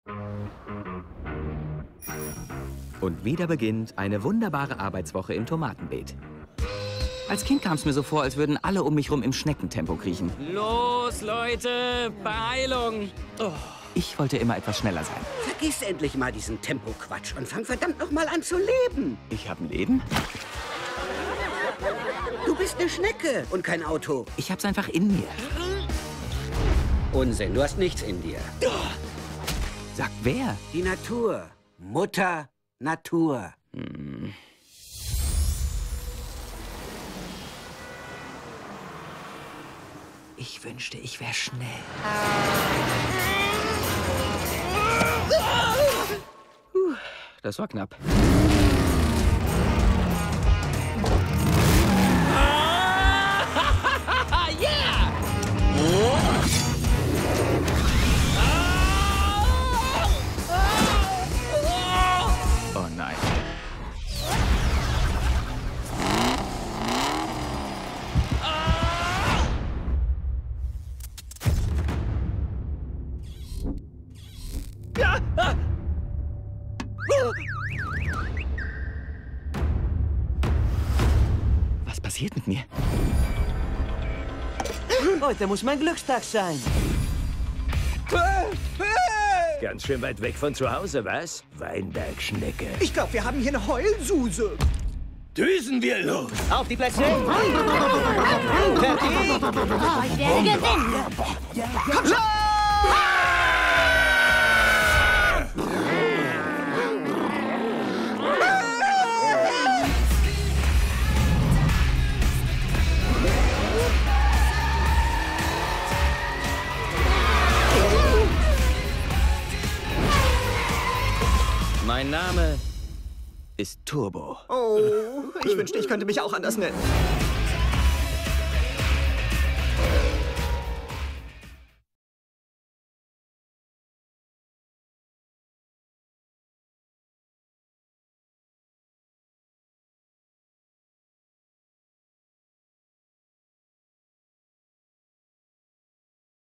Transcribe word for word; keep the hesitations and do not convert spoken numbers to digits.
Und wieder beginnt eine wunderbare Arbeitswoche im Tomatenbeet. Als Kind kam es mir so vor, als würden alle um mich rum im Schneckentempo kriechen. Los, Leute! Beeilung! Oh. Ich wollte immer etwas schneller sein. Vergiss endlich mal diesen Tempo-Quatsch und fang verdammt noch mal an zu leben. Ich habe ein Leben? Du bist eine Schnecke und kein Auto. Ich hab's einfach in mir. Unsinn, du hast nichts in dir. Sagt wer? Die Natur. Mutter Natur. Hm. Ich wünschte, ich wäre schnell. Das war knapp. Yeah! Oh nein. Was passiert mit mir? Heute muss mein Glückstag sein. Ganz schön weit weg von zu Hause, was? Weinbergschnecke. Ich glaube, wir haben hier eine Heulsuse. Düsen wir los! Auf die Plätze! Fertig! Ich werde gewinnen! Komm schon! Mein Name ist Turbo. Oh, ich wünschte, ich könnte mich auch anders nennen.